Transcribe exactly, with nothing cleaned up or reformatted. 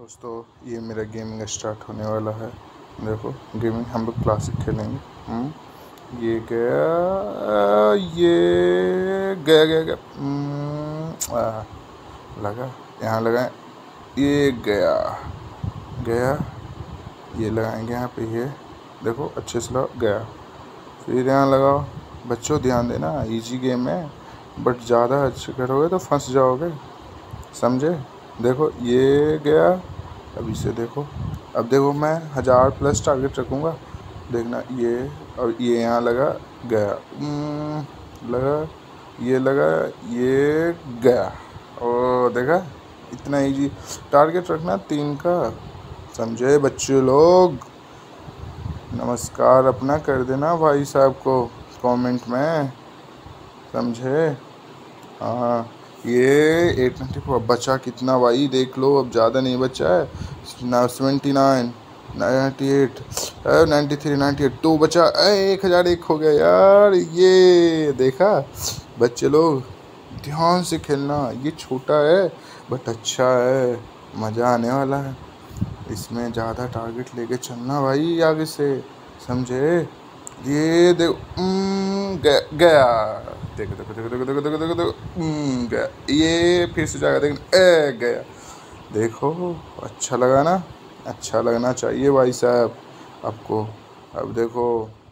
दोस्तों ये मेरा गेमिंग स्टार्ट होने वाला है। देखो गेमिंग हम लोग क्लासिक खेलेंगे। हम्म, ये गया ये गया गया गया हम्म, आ, लगा यहाँ लगाए, ये गया गया ये लगाएंगे यहाँ पे। ये देखो अच्छे से लगा गया, फिर यहाँ लगाओ। बच्चों ध्यान देना, इजी गेम है बट ज़्यादा अच्छे करोगे तो फंस जाओगे, समझे। देखो ये गया, अब इसे देखो। अब देखो मैं हज़ार प्लस टारगेट रखूँगा, देखना ये। और ये यहाँ लगा गया, लगा ये लगा ये गया। और देखा इतना इजी टारगेट रखना तीन का, समझे बच्चे लोग। नमस्कार अपना कर देना भाई साहब को कमेंट में, समझे। हाँ ये एट नाइन्टी फोर बचा कितना भाई देख लो, अब ज़्यादा नहीं बचा है ना। Seventy nine ninety eight ninety three ninety eight two बचा, एक हज़ार एक हो गया यार। ये देखा बच्चे लोग, ध्यान से खेलना। ये छोटा है बट अच्छा है, मज़ा आने वाला है इसमें। ज़्यादा टारगेट लेके चलना भाई आगे से, समझे। ये देखो गया गया, देखो देखो देखो देखो देखो देखो देखो देखो गया। ये फिर से जाएगा, देखो ए गया। देखो अच्छा लगा ना, अच्छा लगना चाहिए भाई साहब आपको। अब देखो